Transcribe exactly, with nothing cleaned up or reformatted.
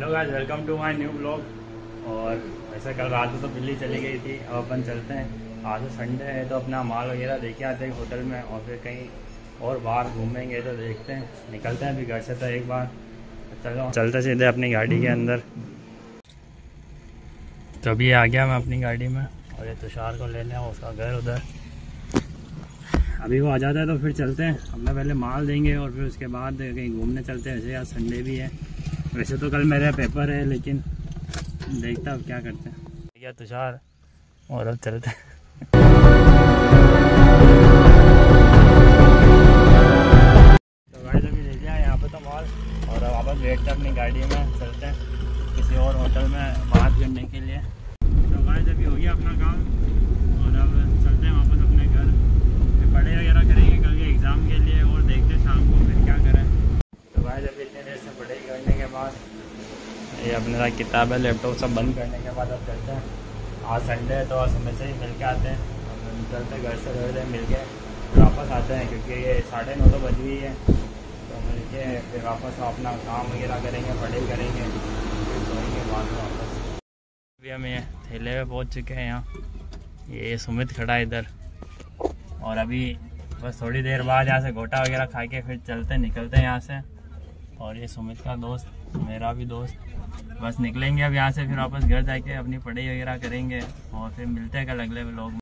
Hello guys, welcome to my new blog. और वैसे कल रात में तो बिल्ली चली गई थी, अब अपन चलते हैं। आज तो संडे है तो अपना माल वगैरह लेके आते हैं होटल में और फिर कहीं और बाहर घूमेंगे तो देखते हैं, निकलते हैं अभी घर से तो एक बार। चलो चलते सीधे अपनी गाड़ी के अंदर। तो अभी आ गया मैं अपनी गाड़ी में और ये तुषार को लेने आऊँ, उसका घर उधर। अभी वो आ जाता है तो फिर चलते हैं। अपना पहले माल देंगे और फिर उसके बाद कहीं घूमने चलते हैं। वैसे आज संडे भी है, वैसे तो कल मेरा पेपर है लेकिन देखता अब क्या करते हैं। क्या तुषार, और अब चलते हैं। तो गाड़ी अभी ले लिया यहाँ पे तो माल, और अब वापस बैठते हैं अपनी गाड़ी में, चलते हैं किसी और होटल में बात करने के लिए। तो गाड़ी अभी हो गया अपना काम और अब चलते हैं वापस अपने घर। फिर पढ़ाई वगैरह करेंगे कल के एग्ज़ाम के लिए और देखते हैं शाम को फिर क्या करें। तो गाड़ी अभी इतने देर से पढ़ाई करने के बाद ये अपने साथ किताब है, लैपटॉप सब बंद करने के बाद अब चलते हैं। आज संडे है तो आज समय से ही मिल के आते हैं, निकलते घर से थोड़ी देर मिल के वापस आते हैं क्योंकि ये साढ़े नौ तो बज गई है। तो मिल के फिर वापस अपना काम वगैरह करेंगे, पढ़ाई करेंगे, फिर सोएंगे बाद में वापस। अभी हम ये ठेले पे पहुँच चुके हैं। यहाँ ये सुमित खड़ा है इधर, और अभी बस थोड़ी देर बाद यहाँ से गोटा वगैरह खा के फिर चलते निकलते हैं यहाँ से। और ये सुमित का दोस्त, मेरा भी दोस्त, बस निकलेंगे अब यहाँ से। फिर वापस घर जाके अपनी पढ़ाई वगैरह करेंगे और फिर मिलते हैं कल अगले व्लॉग में।